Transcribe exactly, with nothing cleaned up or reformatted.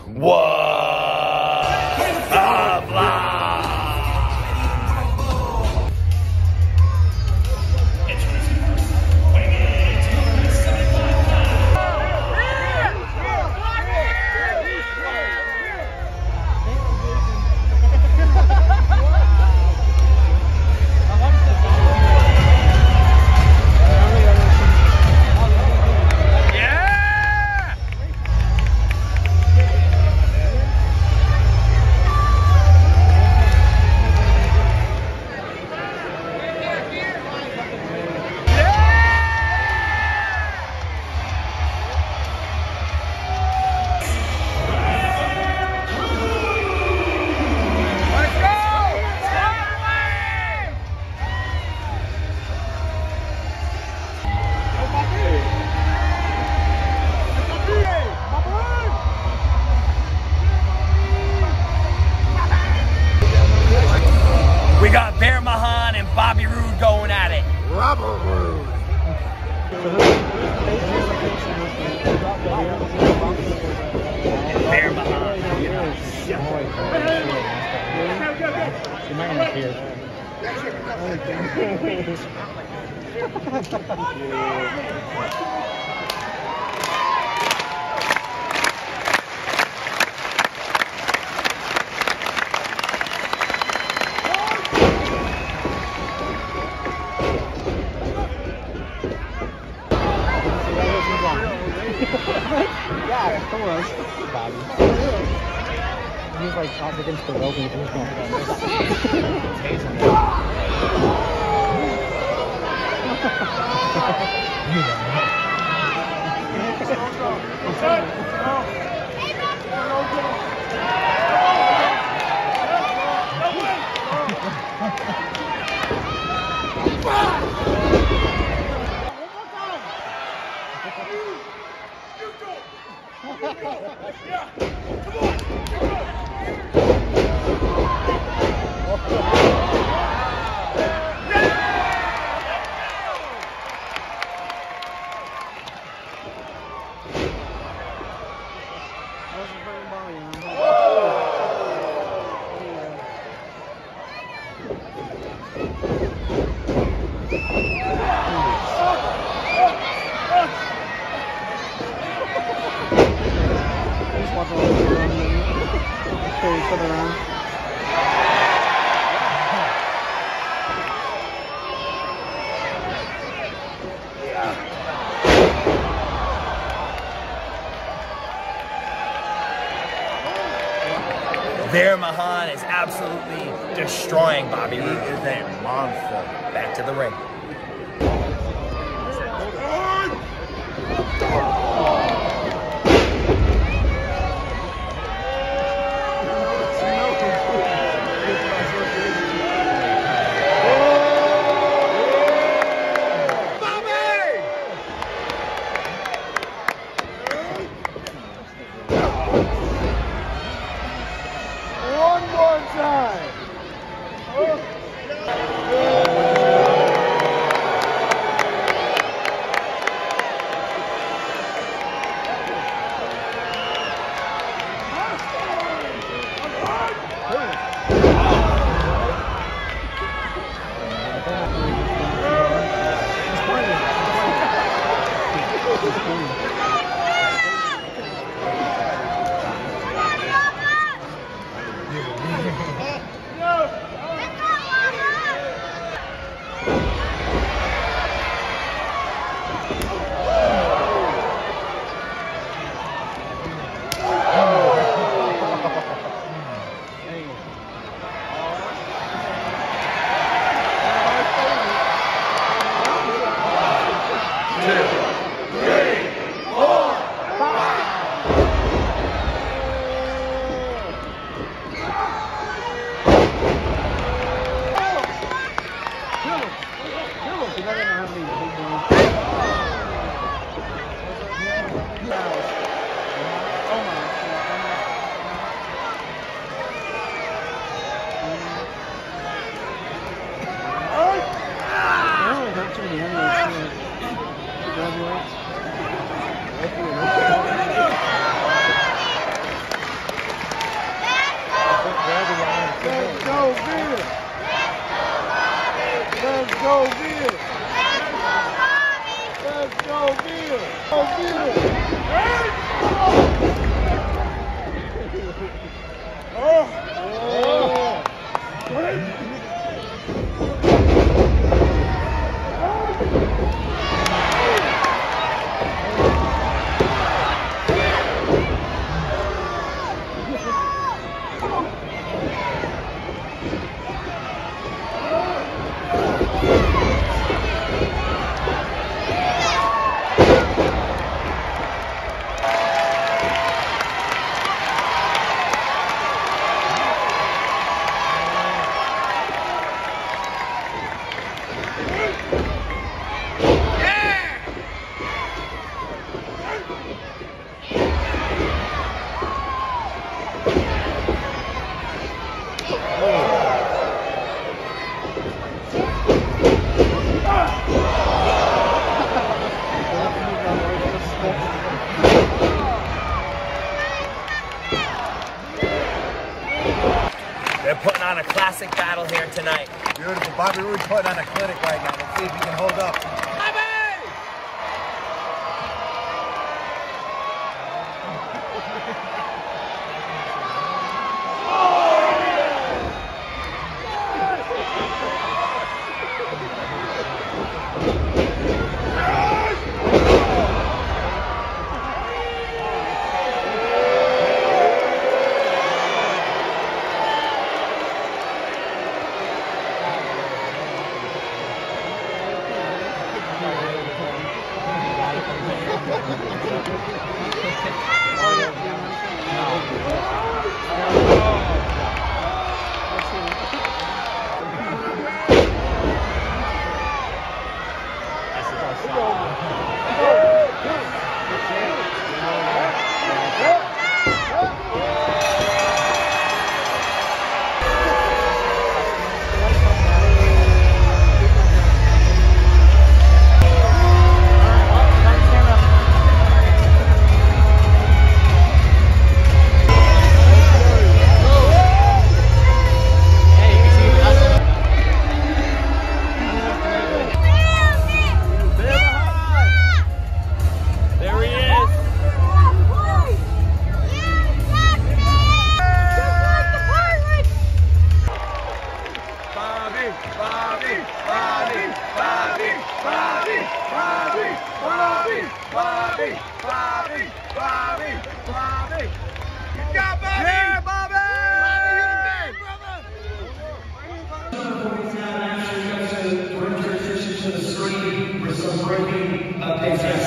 What up, live? We got Bear Mahan and Bobby Roode going at it. Robert Roode. Bear Mahan. You might not hear. Yeah, come on. Bobby. He was like up against the rope and he was going Bear Mahan is absolutely destroying Bobby Roode. He is a monster. Back to the ring. One more time. They're putting on a classic battle here tonight. Beautiful. Bobby Roode's putting on a clinic right now. Let's see if he can hold up. Bobby! Bobby! Bobby! Bobby! Bobby! You got Bobby! Yeah, Bobby! Bobby, you're the man, brother! We're going to transition to the screen with some breaking updates.